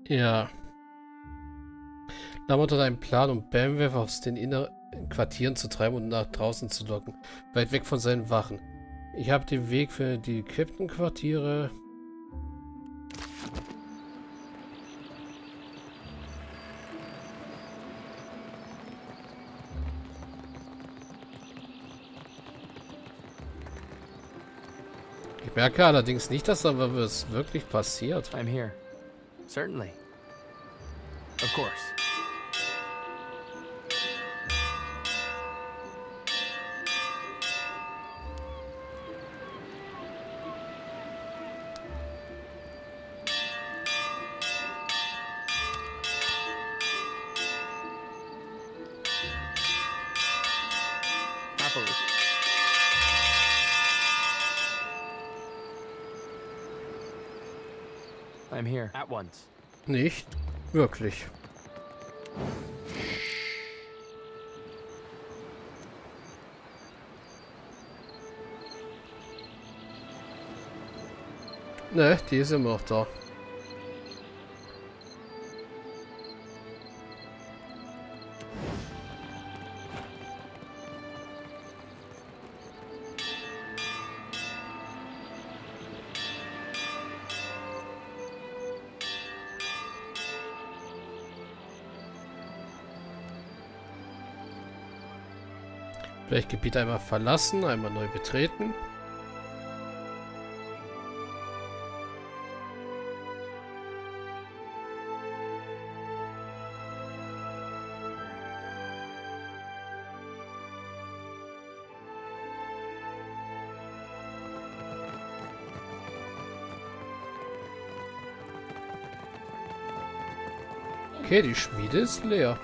Ja. Nahm unter deinem Plan, um Bamweth aus den inneren Quartieren zu treiben und nach draußen zu locken. Weit weg von seinen Wachen. Ich habe den Weg für die equippten Quartiere. Ich merke allerdings nicht, dass aber was wirklich passiert. I'm here. Certainly. Of course. Happily. I'm here. At once. Nicht wirklich. Ne, die ist immer noch da. Vielleicht Gebiet einmal verlassen, einmal neu betreten. Okay, die Schmiede ist leer.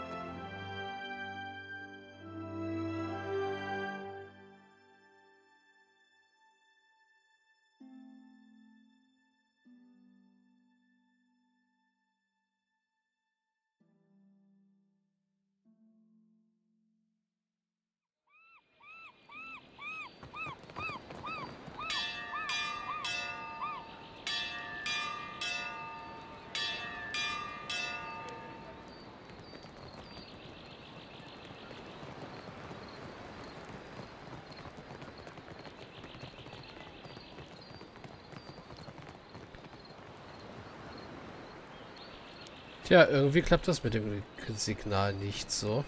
Tja, irgendwie klappt das mit dem Signal nicht so.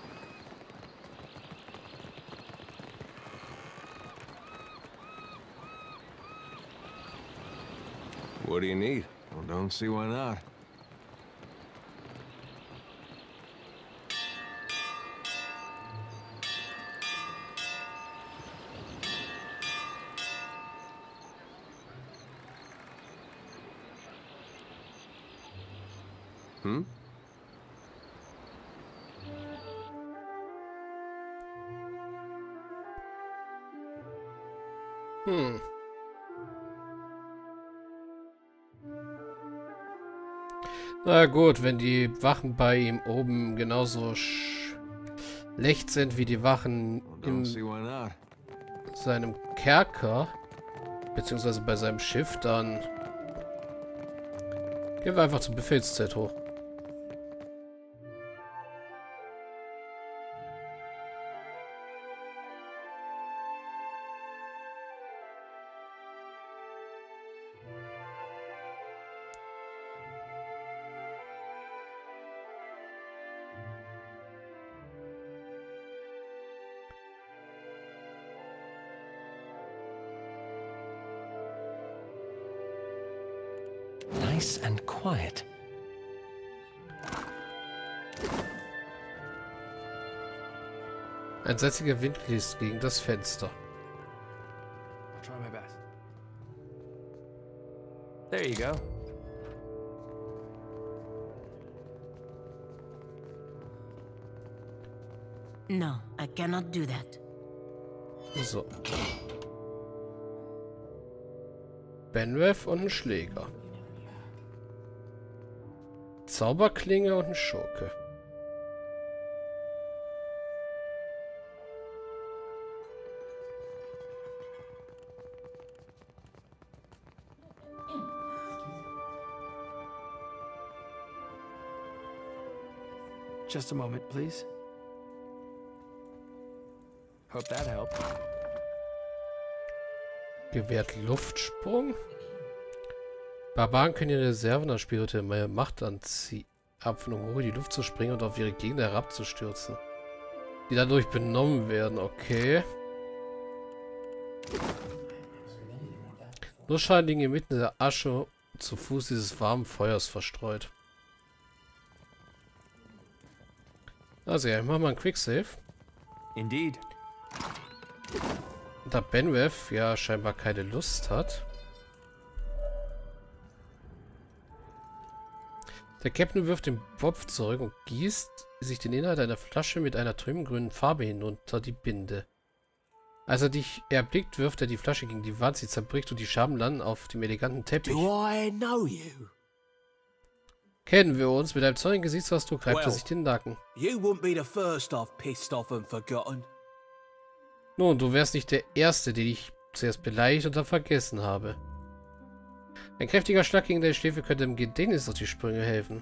What do you need? Well, don't see why not. Hmm? Hm. Na gut, wenn die Wachen bei ihm oben genauso schlecht sind wie die Wachen Well, don't in see why not. seinem Kerker, beziehungsweise bei seinem Schiff, dann gehen wir einfach zur Befehlszeit hoch. Nice and quiet. Ein salziger Wind blies gegen das Fenster. Try my best. There you go. No, I cannot do that. So. Benweth und ein Schläger. Zauberklinge und ein Schurke. Just a moment, please. Hope that helped. Gewährt Luftsprung. Barbaren können ihre Reserven an Spirite mehr Macht anziehen. Abfangen, um hoch in die Luft zu springen und auf ihre Gegner herabzustürzen. Die dadurch benommen werden, okay. Nur Schaden liegen inmitten der Asche zu Fuß dieses warmen Feuers verstreut. Also ja, ich mach mal einen Quicksave. Indeed. Da Benweth ja scheinbar keine Lust hat. Der Captain wirft den Bopf zurück und gießt sich den Inhalt einer Flasche mit einer trübengrünen Farbe hinunter die Binde. Als er dich erblickt, wirft er die Flasche gegen die Wand, sie zerbricht und die Scherben landen auf dem eleganten Teppich. Do I know you? Kennen wir uns? Mit einem zornigen Gesichtsausdruck reibt er Well. sich den Nacken. You wouldn't be the first I've pissed off and forgotten. Nun, du wärst nicht der Erste, den ich zuerst beleidigt und dann vergessen habe. Ein kräftiger Schlag gegen deine Schläfe könnte im Gedächtnis auf die Sprünge helfen.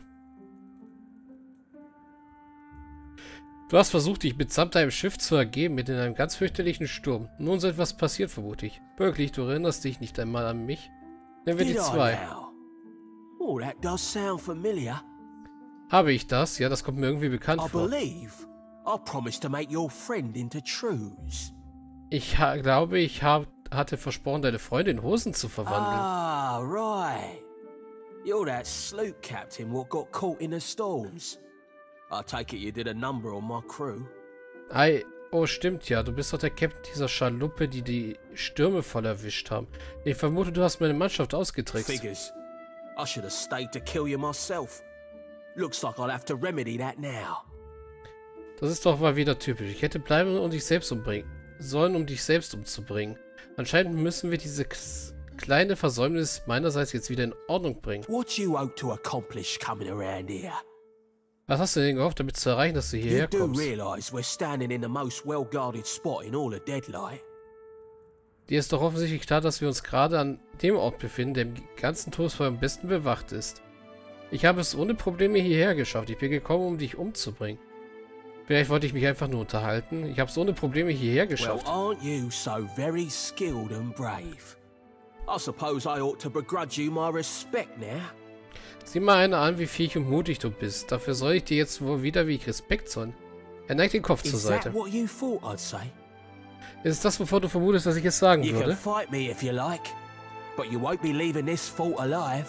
Du hast versucht, dich mitsamt deinem Schiff zu ergeben, mit in einem ganz fürchterlichen Sturm. Nun ist etwas passiert, vermute ich. Wirklich, du erinnerst dich nicht einmal an mich? Nennen wir die Did I zwei. now? Oh, that does sound familiar. Habe ich das? Ja, das kommt mir irgendwie bekannt I vor. believe I promised to make your friend into Trues. Ich glaube, ich hatte versprochen, deine Freundin in Hosen zu verwandeln. Ah, right. You're that sloop captain what got caught in the storms. I take it you did a number on my crew. Ei, oh stimmt ja, du bist doch der Captain dieser Schaluppe, die die Stürme voll erwischt haben. Ich vermute, du hast meine Mannschaft ausgetrickst. Figures. I should have stayed to kill you myself. Looks like I'll have to remedy that now. Das ist doch mal wieder typisch. Ich hätte bleiben und dich selbst umbringen sollen, um dich selbst umzubringen. Anscheinend müssen wir diese kleine Versäumnis meinerseits jetzt wieder in Ordnung bringen. What you hope to accomplish coming around here? Was hast du denn gehofft, damit zu erreichen, dass du hierher You do kommst? realise we're standing in the most well-guarded spot in all of Deadlight. Dir ist doch offensichtlich klar, dass wir uns gerade an dem Ort befinden, der im ganzen Todesfeuer am besten bewacht ist. Ich habe es ohne Probleme hierher geschafft. Ich bin gekommen, um dich umzubringen. Vielleicht wollte ich mich einfach nur unterhalten. Ich habe es ohne Probleme hierher Well, geschafft. aren't you so very skilled and brave? I suppose I ought to begrudge you my respect now. Sieh mal einer an, wie fähig und mutig du bist. Dafür soll ich dir jetzt wohl wieder wie ich Respekt zollen. Er neigt den Kopf zur Is Seite. that what you thought I'd say? Ist es das, wovor du vermutest, dass ich es sagen You can würde? fight me if you like, but you won't be leaving this fort alive.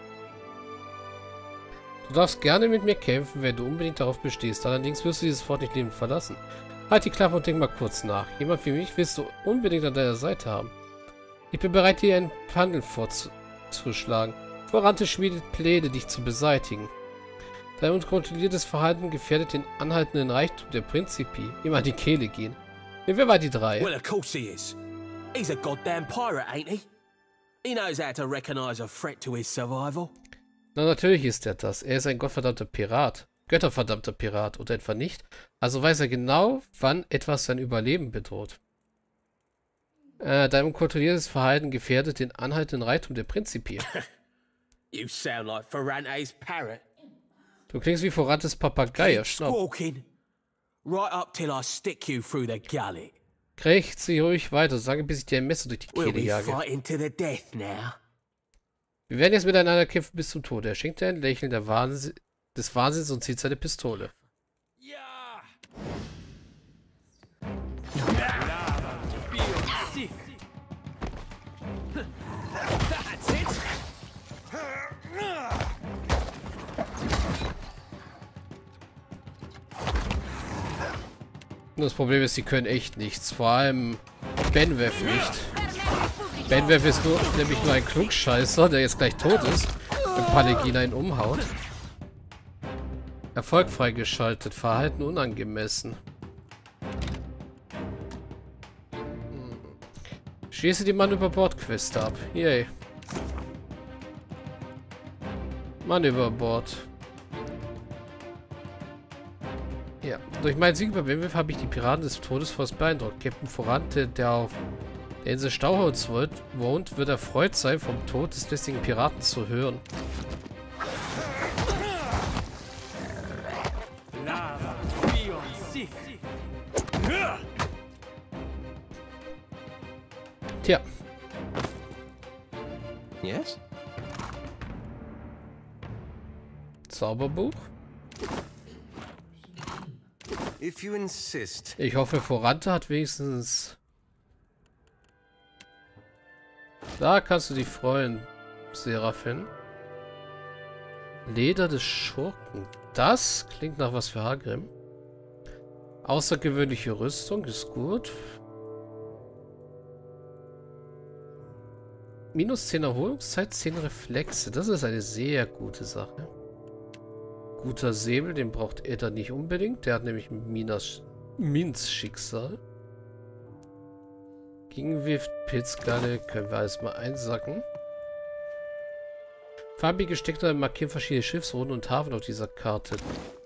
Du darfst gerne mit mir kämpfen, wenn du unbedingt darauf bestehst. Allerdings wirst du dieses Fort nicht lebend verlassen. Halt die Klappe und denk mal kurz nach. Jemand wie mich willst du unbedingt an deiner Seite haben. Ich bin bereit, dir einen Handel vorzuschlagen. Vorante schmiedet Pläne, dich zu beseitigen. Dein unkontrolliertes Verhalten gefährdet den anhaltenden Reichtum der Principi. Ihm an die Kehle gehen. Wer war die drei? Well, of course he is. He's a goddamn pirate, ain't he? He knows how to recognize a threat to his survival. Na, natürlich ist er das. Er ist ein gottverdammter Pirat. Götterverdammter Pirat. Oder etwa nicht? Also weiß er genau, wann etwas sein Überleben bedroht. Dein unkontrolliertes Verhalten gefährdet den anhaltenden Reichtum der Principi. You sound like Ferrante's parrot. Du klingst wie Forantes Papagei. Keep squawking. Right up till I stick you through the gullet. Krächze sie ruhig weiter, sage, bis ich dir ein Messer durch die We'll Kehle be jage. fighting to the death now. Wir werden jetzt miteinander kämpfen bis zum Tode. Er schenkt dir ein Lächeln des Wahnsinns und zieht seine Pistole. Yeah. That's it. Nur das Problem ist, sie können echt nichts. Vor allem Benweth nicht. Benweth ist nämlich nur ein Klugscheißer, der jetzt gleich tot ist und Palegina ihn umhaut. Erfolg freigeschaltet. Verhalten unangemessen. Schließe die Mann über Bord Quest ab. Yay. Mann über Bord. Ja, durch meinen Sieg über Benweth habe ich die Piraten des Todesfeuers beeindruckt. Captain Forante, der auf der Insel Stauholz wohnt, wird erfreut sein, vom Tod des lästigen Piraten zu hören. Lava Tja. Yes? Zauberbuch. If you insist. Ich hoffe, Vorante hat wenigstens... Da kannst du dich freuen, Seraphin. Leder des Schurken. Das klingt nach was für Hagrim. Außergewöhnliche Rüstung ist gut. Minus 10 Erholungszeit, 10 Reflexe. Das ist eine sehr gute Sache. Guter Säbel, den braucht Edda nicht unbedingt. Der hat nämlich Mins Schicksal. Gegenwirft Pilzgalle können wir alles mal einsacken. Farbige Stecknadel markieren verschiedene Schiffsrouten und Hafen auf dieser Karte.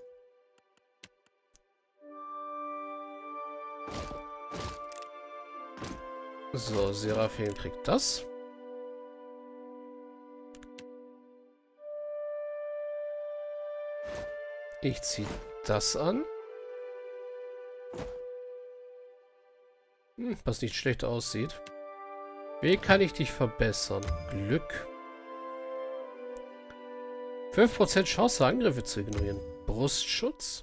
So, Seraphin kriegt das. Ich ziehe das an. Was nicht schlecht aussieht. Wie kann ich dich verbessern? Glück. 5% Chance, Angriffe zu ignorieren. Brustschutz.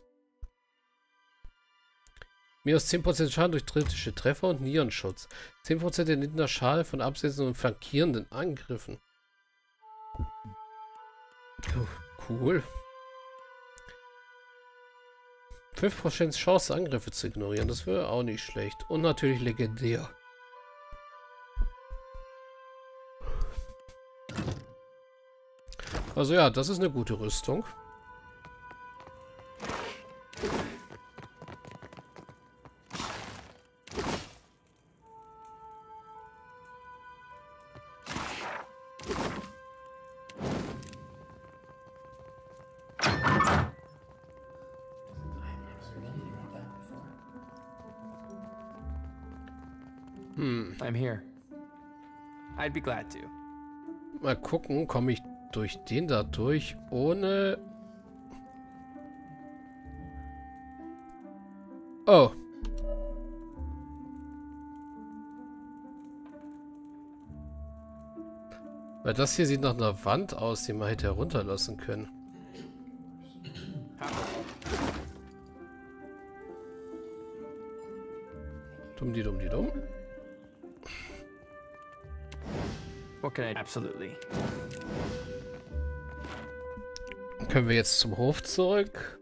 Minus 10% Schaden durch kritische Treffer und Nierenschutz. 10% erlittener Schaden von absetzenden und flankierenden Angriffen. Cool. 5% Chance, Angriffe zu ignorieren. Das wäre auch nicht schlecht. Und natürlich legendär. Also ja, das ist eine gute Rüstung. I'm here. I'd be glad to. Mal gucken, komme ich durch den da durch, ohne... Oh. Weil das hier sieht nach einer Wand aus, die man hätte herunterlassen können. Dumm. What can I... Absolutely. Können wir jetzt zum Hof zurück?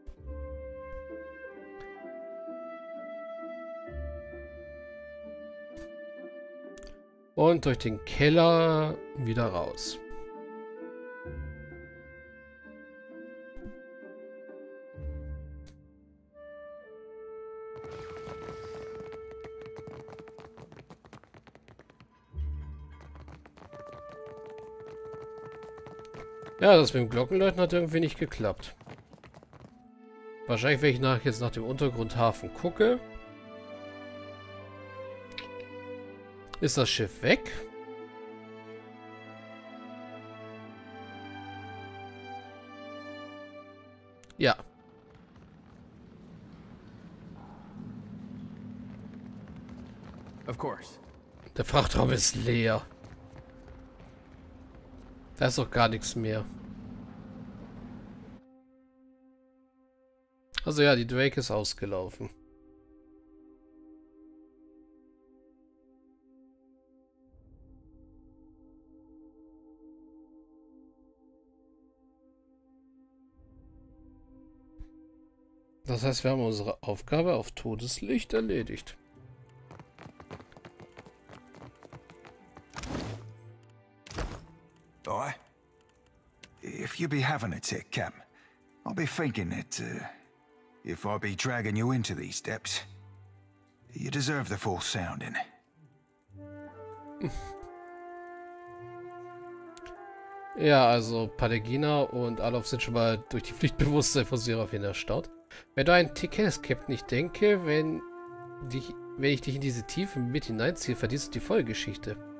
Und durch den Keller wieder raus. Ja, das mit dem Glockenläuten hat irgendwie nicht geklappt. Wahrscheinlich, wenn ich jetzt nach dem Untergrundhafen gucke, ist das Schiff weg. Ja. Of course. Der Frachtraum ist leer. Da ist doch gar nichts mehr. Also ja, die Drake ist ausgelaufen. Das heißt, wir haben unsere Aufgabe auf Todeslicht erledigt. Boy, if you be having a tick, Captain, I'll be thinking that, if I be dragging you into these depths, you deserve the full sounding. Ja, also Palegina und Alov sind schon mal durch die Pflichtbewusstsein von Seraphin erstaunt. Wenn du einen Tick hättest, Captain, ich denke, wenn ich dich in diese Tiefe mit hineinziehe, verdienst du die Vollgeschichte.